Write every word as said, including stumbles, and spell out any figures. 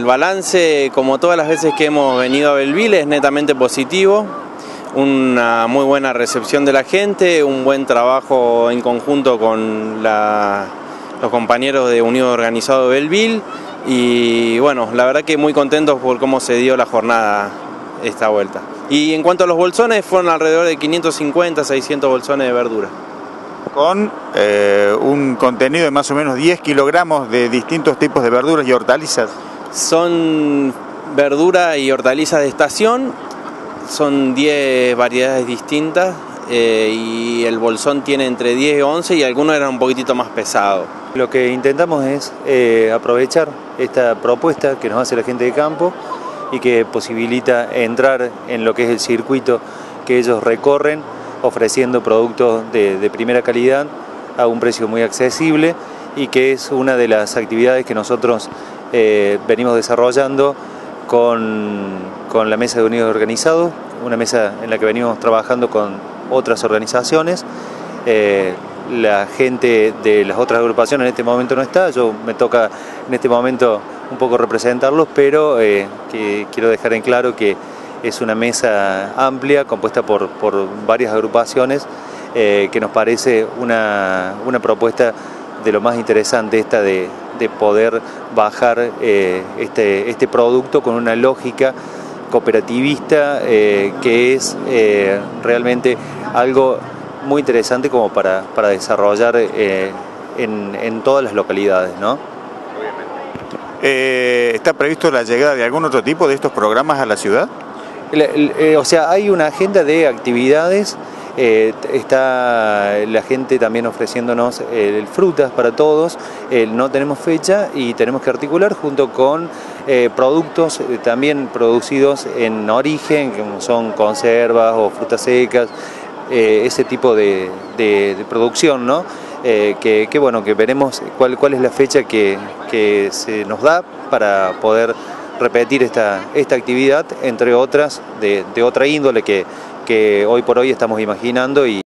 balance, como todas las veces que hemos venido a Belleville, es netamente positivo. Una muy buena recepción de la gente, un buen trabajo en conjunto con la, los compañeros de Unido Organizado de Belleville y bueno, la verdad que muy contentos por cómo se dio la jornada esta vuelta. Y en cuanto a los bolsones, fueron alrededor de quinientos cincuenta, seiscientos bolsones de verdura. Con eh, un contenido de más o menos diez kilogramos de distintos tipos de verduras y hortalizas. Son verdura y hortalizas de estación, son diez variedades distintas eh, y el bolsón tiene entre diez y once y algunos eran un poquitito más pesados. Lo que intentamos es eh, aprovechar esta propuesta que nos hace la gente de campo y que posibilita entrar en lo que es el circuito que ellos recorren, ofreciendo productos de, de primera calidad a un precio muy accesible y que es una de las actividades que nosotros eh, venimos desarrollando con, con la Mesa de Unidos Organizados, una mesa en la que venimos trabajando con otras organizaciones. Eh, la gente de las otras agrupaciones en este momento no está, yo me toca en este momento un poco representarlos, pero eh, que quiero dejar en claro que es una mesa amplia, compuesta por, por varias agrupaciones, eh, que nos parece una, una propuesta de lo más interesante esta de, de poder bajar eh, este, este producto con una lógica cooperativista eh, que es eh, realmente algo muy interesante como para, para desarrollar eh, en, en todas las localidades, ¿no? Eh, ¿Está previsto la llegada de algún otro tipo de estos programas a la ciudad? La, eh, o sea, hay una agenda de actividades, eh, está la gente también ofreciéndonos eh, frutas para todos, eh, no tenemos fecha y tenemos que articular junto con eh, productos eh, también producidos en origen, como son conservas o frutas secas, eh, ese tipo de, de, de producción, ¿no? Eh, que, que bueno, que veremos cuál, cuál es la fecha que, que se nos da para poder repetir esta, esta actividad, entre otras de, de otra índole que, que hoy por hoy estamos imaginando. Y